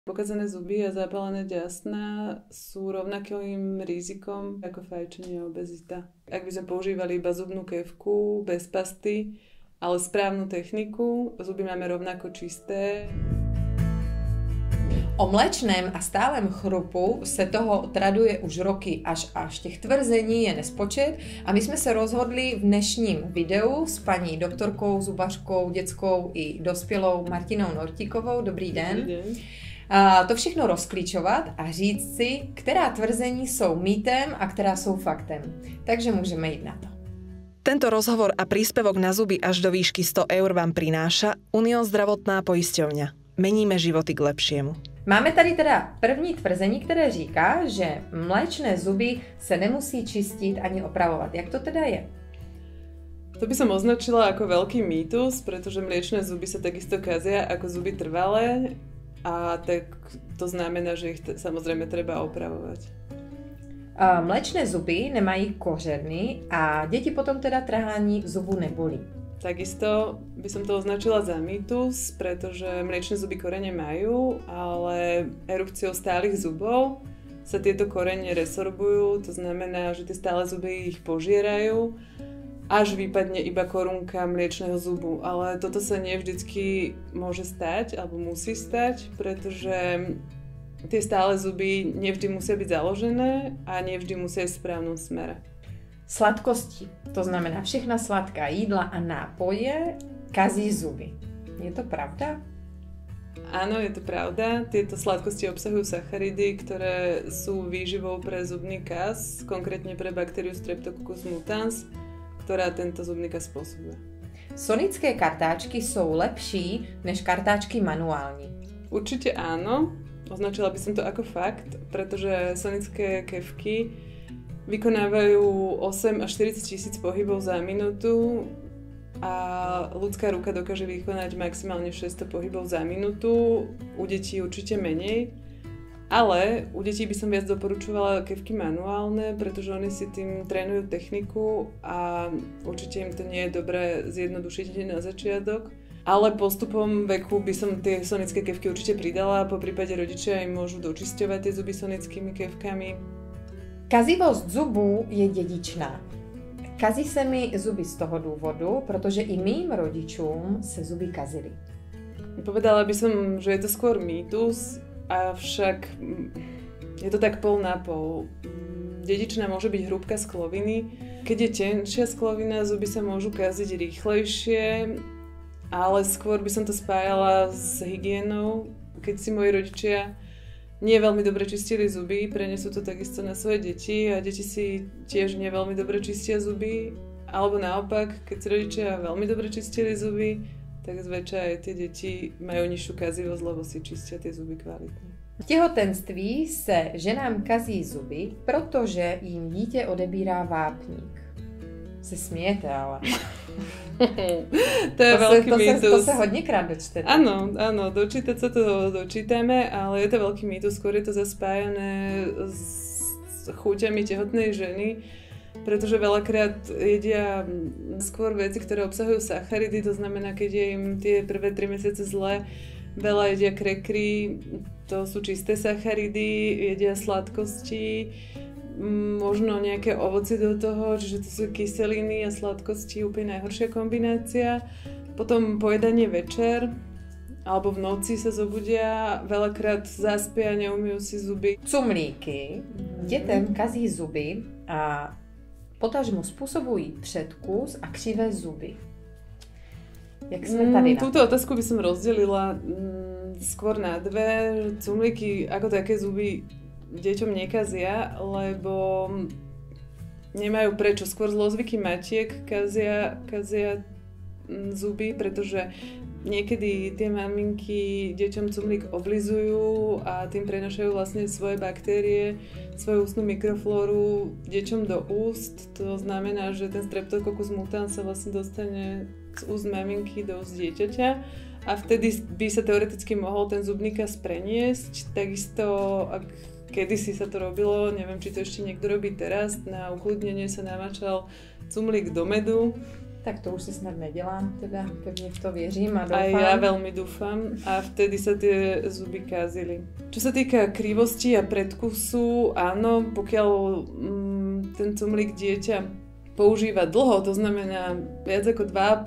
Pokazané zuby a zapálené dňasná sú rovnakým rizikom ako fajčenie a obezita. Ak by sme používali iba zubnú kefku bez pasty, ale správnu techniku, zuby máme rovnako čisté. O mléčném a stálem chrupu se toho traduje už roky až těch tvrzení je nespočet a my jsme se rozhodli v dnešním videu s paní doktorkou, zubařkou, dětskou i dospělou Martinou Nortíkovou, dobrý den, Dobrý den. To všechno rozklíčovat a říct si, která tvrzení jsou mýtem a která jsou faktem. Takže můžeme jít na to. Tento rozhovor a príspevok na zuby až do výšky 100 eur vám prináša Unión zdravotná poisťovňa. Meníme životy k lepšiemu. Máme tady teda první tvrzení, které říká, že mléčné zuby se nemusí čistit ani opravovat. Jak to teda je? To by som označila ako veľký mýtus, pretože mliečne zuby sa takisto kazia ako zuby trvalé a tak to znamená, že ich samozrejme treba opravovať. Mléčné zuby nemají kořeny a děti potom teda trhání zubu nebolí. Takisto by som to označila za mýtus, pretože mliečne zuby korene majú, ale erupciou stálych zubov sa tieto korene resorbujú, to znamená, že tie stále zuby ich požierajú, až vypadne iba korunka mliečneho zubu. Ale toto sa nie vždycky môže stať, alebo musí stať, pretože tie stále zuby nevždy musia byť založené a nevždy musia ísť v správnom smere. Sladkosti, to znamená všechna sladká jídla a nápoje kazí zuby. Je to pravda? Áno, je to pravda. Tieto sladkosti obsahujú sacharidy, ktoré sú výživou pre zubný kaz, konkrétne pre baktériu Streptococcus mutans, ktorá tento zubný kaz spôsobuje. Sonické kartáčky jsou lepší než kartáčky manuální. Určite áno. Označila by som to ako fakt, pretože sonické kefky vykonávajú 8 až 40 tisíc pohybov za minútu a ľudská ruka dokáže vykonať maximálne 600 pohybov za minútu, u detí určite menej, ale u detí by som viac doporučovala kefky manuálne, pretože oni si tým trénujú techniku a určite im to nie je dobré zjednodušiť na začiatok. Ale postupom veku by som tie sonické kefky určite pridala, po prípade rodičia im môžu dočisťovať tie zuby sonickými kefkami. Kazivost zubů je dědičná. Kazí se mi zuby z toho důvodu, protože i mým rodičům se zuby kazily. Povedala by som, že je to skôr mýtus, avšak je to tak pol na pol. Dedičná môže byť hrúbka skloviny. Keď je tenšia sklovina, zuby sa môžu kaziť rýchlejšie, ale skôr by som to spájala s hygienou. Keď si moji rodičia nie veľmi dobre čistili zuby, prenesú to takisto na svoje deti a deti si tiež nie veľmi dobre čistia zuby. Alebo naopak, keď si rodičia veľmi dobre čistili zuby, tak zväčša aj tie deti majú nižšiu kazivosť, lebo si čistia tie zuby kvalitne. V těhotenství se ženám kazí zuby, protože jim dítě odebírá vápník. Se smějete, ale... To je veľký mýtus. To sa hodněkrát dočtete. Áno, dočítať sa to dočítame, ale je to veľký mýtus, skôr je to zaspájané s chuťami tehotnej ženy, pretože veľakrát jedia skôr veci, ktoré obsahujú sacharidy, to znamená, keď je im tie prvé 3 mesiace zle, veľa jedia krekry, to sú čisté sacharidy, jedia sladkosti, možno nejaké ovocie do toho, čiže to sú kyseliny a sladkosti, úplne najhoršia kombinácia. Potom pojedanie večer, alebo v noci sa zobudia, veľakrát zaspia, neumýjú si zuby. Cumlíky dětem kazí zuby a potažmo způsobují předkus a křivé zuby. Jak sme tady na Túto otázku by som rozdelila skôr na dve. Cumlíky ako také zuby deťom nekazia, lebo nemajú prečo. Skôr zlozvyky matiek kazia zuby, pretože niekedy tie maminky deťom cumlík oblizujú a tým prenašajú vlastne svoje baktérie, svoju ústnu mikroflóru deťom do úst. To znamená, že ten Streptococcus mutans sa vlastne dostane z úst maminky do úst dieťaťa a vtedy by sa teoreticky mohol ten zubný kaz preniesť. Takisto, ak kedysi sa to robilo, neviem, či to ešte niekto robí teraz, na ukludnenie sa namáčal cumlík do medu Tak to už se snad nedělá, teda pevne v to věřím a A doufám. ja veľmi dúfam. A vtedy sa tie zuby kázili. Čo sa týka krivosti a predkusu, áno, pokiaľ ten cumlík dieťa používa dlho, to znamená viac ako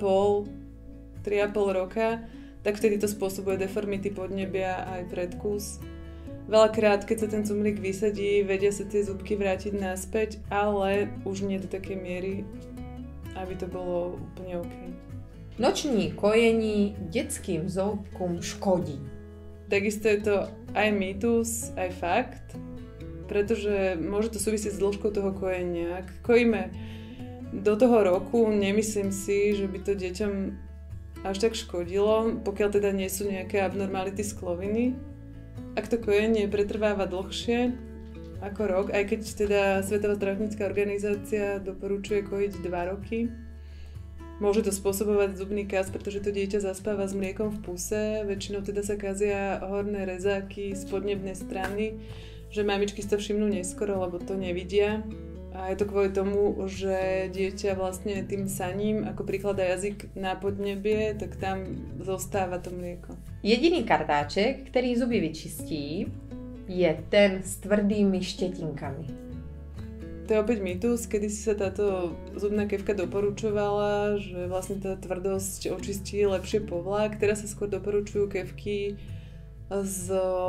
3,5 roka, tak vtedy to spôsobuje deformity podnebia aj predkus. Veľakrát, keď sa ten cumlík vysadí, vedia sa tie zubky vrátiť naspäť, ale už nie do takej miery, aby to bolo úplne OK. Noční kojení detským zobkům škodí. Takisto je to aj mýtus, aj fakt, pretože môže to súvisieť s dĺžkou toho kojenia. Ak kojíme do toho roku, nemyslím si, že by to deťom až tak škodilo, pokiaľ teda nie sú nejaké abnormality skloviny. Ak to kojenie pretrváva dlhšie ako rok, aj keď teda Svetová zdravotnícka organizácia doporučuje kojiť 2 roky, môže to spôsobovať zubný kaz, pretože to dieťa zaspáva s mliekom v puse, väčšinou teda sa kazia horné rezáky z podnebnej strany, že mamičky si to všimnú neskoro, lebo to nevidia. A je to kvôli tomu, že dieťa vlastne tým saním, ako prikladá jazyk na podnebie, tak tam zostáva to mlieko. Jediný kartáček, který zuby vyčistí, je ten s tvrdými štetinkami. To je opäť mýtus, kedy si sa táto zubná kevka doporučovala, že vlastne tá tvrdosť očistí lepšie povlak. Teraz sa skôr doporučujú kevky s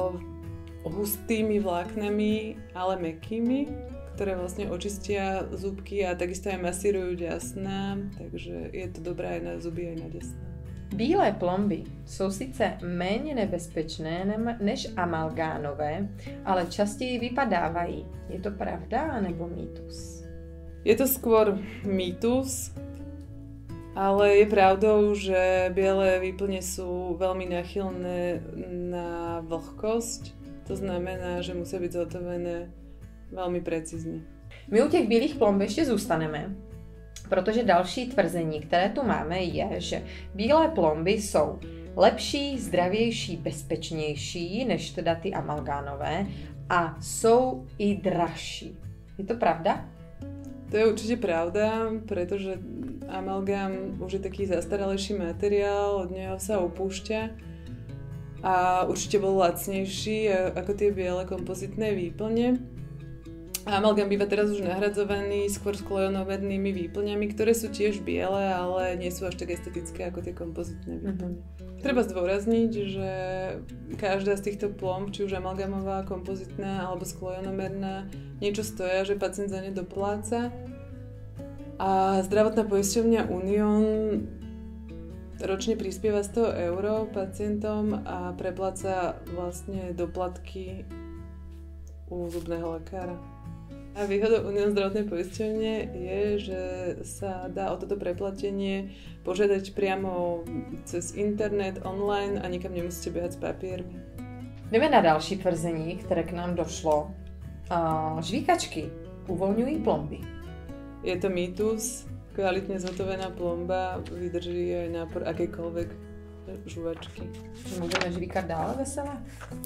hustými vláknami, ale mäkkými, ktoré vlastne očistia zubky a takisto aj masírujú ďasná, takže je to dobré aj na zuby, aj na ďasná. Bílé plomby jsou sice méně nebezpečné než amalgánové, ale častěji vypadávají. Je to pravda nebo mýtus? Je to skôr mýtus, ale je pravdou, že biele výplne sú veľmi náchylné na vlhkosť. To znamená, že musia byť zhotovené veľmi precízne. My u těch bílých plomb ještě zůstaneme, protože další tvrzení, které tu máme, je, že bílé plomby jsou lepší, zdravější, bezpečnější než teda ty amalgánové a jsou i dražší. Je to pravda? To je určite pravda, pretože amalgám už je taký zastaralejší materiál, od neho sa upúšťa a určite bol lacnejší ako tie biele kompozitné výplne. A amalgám býva teraz už nahradzovaný skôr sklojonovernými výplňami, ktoré sú tiež biele, ale nie sú až tak estetické ako tie kompozitné výplne. Treba zdôrazniť, že každá z týchto plomb, či už amalgámová, kompozitná alebo sklojonomerná, niečo stoja, že pacient za ne dopláca. A zdravotná poisťovňa Unión ročne prispieva 100 € pacientom a prepláca vlastne doplatky u zubného lekára. A výhodou Unión zdravotnej poisťovne je, že sa dá o toto preplatenie požiadať priamo cez internet, online a nikam nemusíte behať s papiermi. Jdeme na další tvrzení, které k nám došlo. Žvíkačky uvolňují plomby. Je to mýtus, kvalitne zhotovená plomba vydrží aj nápor akékoľvek žuvačky. Můžeme žvíkat dále veselé?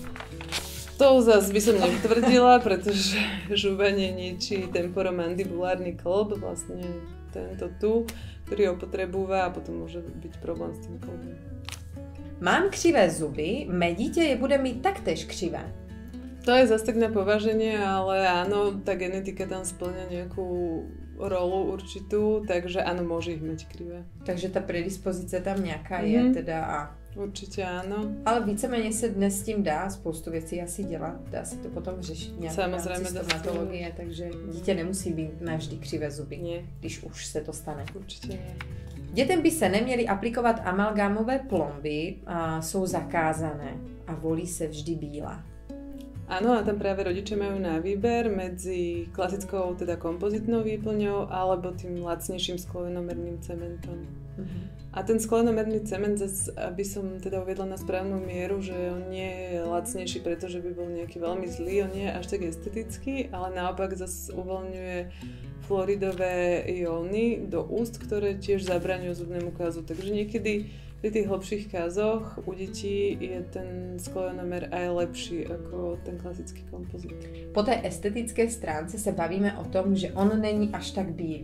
To zase by som netvrdila, pretože žúvanie ničí temporomandibulárny klb, vlastne tento tu, ktorý ho potrebúva a potom môže byť problém s tým klbom. Mám křivé zuby, mé dítě je bude mít taktéž křivé. To je zase tak na pováženie, ale áno, tá genetika tam spĺňa nejakú rolu určitú, takže áno, môže ich mať krivé. Takže ta predispozice tam nějaká je teda a... Určitě ano. Ale víceméně se dnes s tím dá spoustu věcí asi dělat. Dá se to potom řešit nějak v rámci stomatologie, takže dítě nemusí být navždy křivé zuby, Nie. když už se to stane. Určitě nie. Dětem by se neměly aplikovat amalgámové plomby, jsou zakázané a volí se vždy bílá. Áno, a tam práve rodičia majú na výber medzi klasickou, teda kompozitnou výplňou alebo tým lacnejším sklojenomerným cementom. A ten sklojenomerný cement, zase, aby som teda uviedla na správnu mieru, že on nie je lacnejší, pretože by bol nejaký veľmi zlý, on nie je až tak estetický, ale naopak zase uvoľňuje fluoridové ióny do úst, ktoré tiež zabraňujú zubnému kazu. Takže niekedy pri tých hlbších kazoch u detí je ten sklojonomer aj lepší ako ten klasický kompozit. Po té estetické stránce se bavíme o tom, že on není až tak bílý.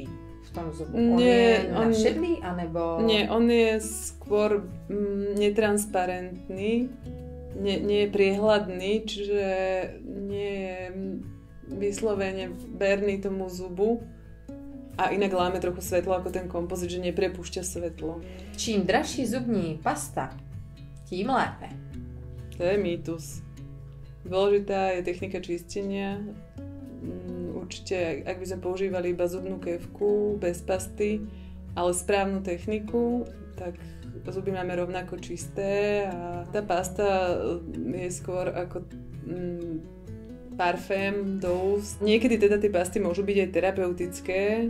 v tom zubu? On je našedlý, anebo... Nie, on je skôr netransparentný, nie je priehľadný, čiže nie je vyslovene verný tomu zubu. A inak láme trochu svetlo ako ten kompozit, že neprepúšťa svetlo. Čím dražší zubní pasta, tím lépe. To je mýtus. Dôležitá je technika čistenia. Určite, ak by sme používali iba zubnú kefku, bez pasty, ale správnu techniku, tak zuby máme rovnako čisté a tá pasta je skôr ako parfém do úst. Niekedy teda tie pasty môžu byť aj terapeutické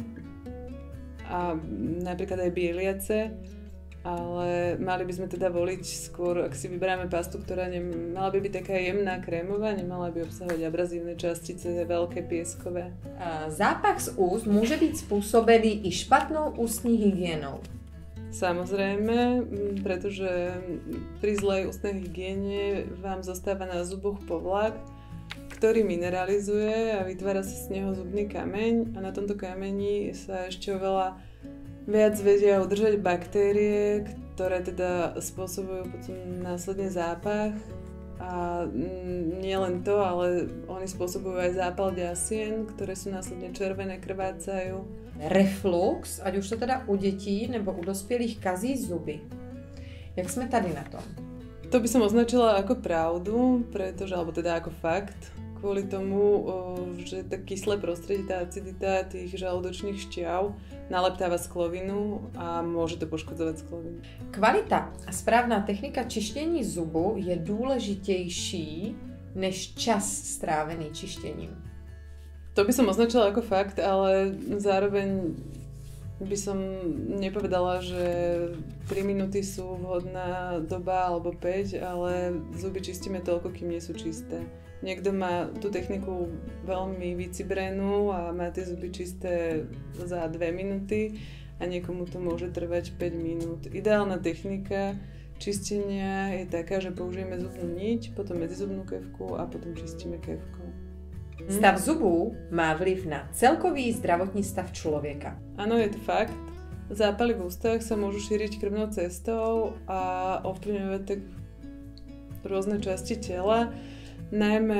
a napríklad aj bieliace, ale mali by sme teda voliť skôr, ak si vyberáme pastu, ktorá mala by byť taká jemná krémová, nemala by obsahovať abrazívne častice, veľké pieskové. Zápach z úst môže byť spôsobený i špatnou ústní hygienou. Samozrejme, pretože pri zlej ústnej hygiene vám zostáva na zuboch povlak, ktorý mineralizuje a vytvára sa z neho zubný kameň a na tomto kameni sa ešte oveľa viac vedia udržať baktérie, ktoré teda spôsobujú potom následne zápach a nie len to, ale oni spôsobujú aj zápal ďasien, ktoré sú následne červené, krvácajú. Reflux, ať už to teda u detí nebo u dospělých, kazí zuby. Jak sme tady na tom? To by som označila ako pravdu, pretože, alebo teda ako fakt, kvôli tomu, že tak kyslé prostredie, tá acidita tých žalúdočných šťav naleptáva sklovinu a môže to poškodzovať sklovinu. Kvalita a správna technika čištění zubu je důležitější než čas strávený čištěním. To by som označila ako fakt, ale zároveň by som nepovedala, že 3 minúty sú vhodná doba alebo 5, ale zuby čistíme toľko, kým nie sú čisté. Niekto má tú techniku veľmi vycibrenú a má tie zuby čisté za 2 minúty a niekomu to môže trvať 5 minút. Ideálna technika čistenia je taká, že použijeme zubnú niť, potom medzizubnú kefku a potom čistíme kefkou. Stav zubů má vliv na celkový zdravotní stav človeka. Áno, je to fakt. Zápaly v ústach sa môžu šíriť krvnou cestou a ovplyvňovať tak rôzne časti tela. Najmä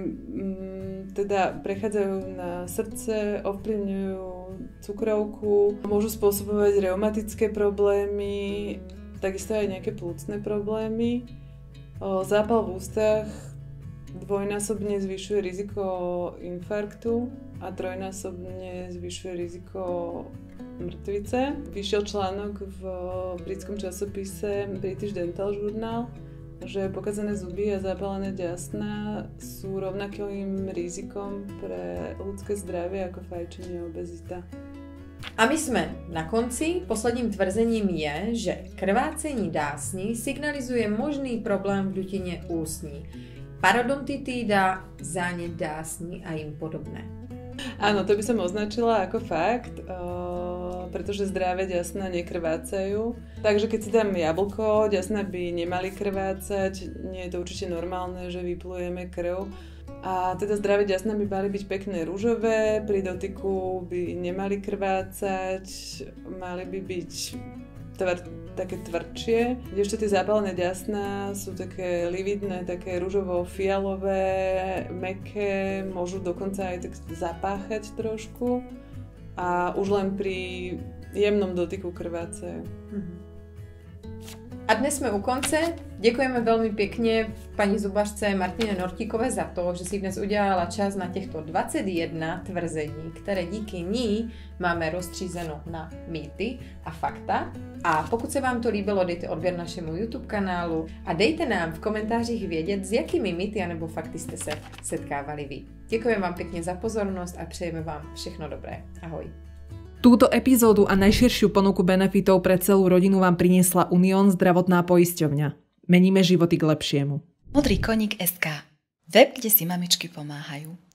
teda prechádzajú na srdce, ovplyvňujú cukrovku, môžu spôsobovať reumatické problémy, takisto aj nejaké plúcne problémy. Zápal v ústach dvojnásobne zvyšuje riziko infarktu a trojnásobne zvyšuje riziko mŕtvice. Vyšiel článok v britskom časopise British Dental Journal, že pokazané zuby a zapálené ďasná sú rovnakým rizikom pre ľudské zdravie ako fajčenie a obezita. A my jsme na konci. Posledním tvrzením je, že krvácení dásní signalizuje možný problém v dutině ústní. Parodontitída, zánět dásní a jim podobné. Áno, to by som označila ako fakt, pretože zdravé ďasná nekrvácajú. Takže keď si dám jablko, ďasná by nemali krvácať, nie je to určite normálne, že vyplujeme krv. A teda zdravé ďasná by mali byť pekné ružové, pri dotyku by nemali krvácať, mali by byť také tvrdšie, kdežto tie zápalené ďasná sú také lividné, také ružovo-fialové, mäkké, môžu dokonca aj tak zapáchať trošku a už len pri jemnom dotyku krvácajú. A dnes jsme u konce. Děkujeme velmi pěkně paní zubařce Martine Nortíkové za to, že si dnes udělala čas na těchto 21 tvrzení, které díky ní máme rozstřízeno na mýty a fakta. A pokud se vám to líbilo, dejte odběr našemu YouTube kanálu a dejte nám v komentářích vědět, s jakými mýty anebo fakty jste se setkávali vy. Děkujeme vám pěkně za pozornost a přejeme vám všechno dobré. Ahoj. Túto epizódu a najširšiu ponuku benefitov pre celú rodinu vám priniesla Unión zdravotná poisťovňa. Meníme životy k lepšiemu. Modrý koník SK. Web, kde si mamičky pomáhajú.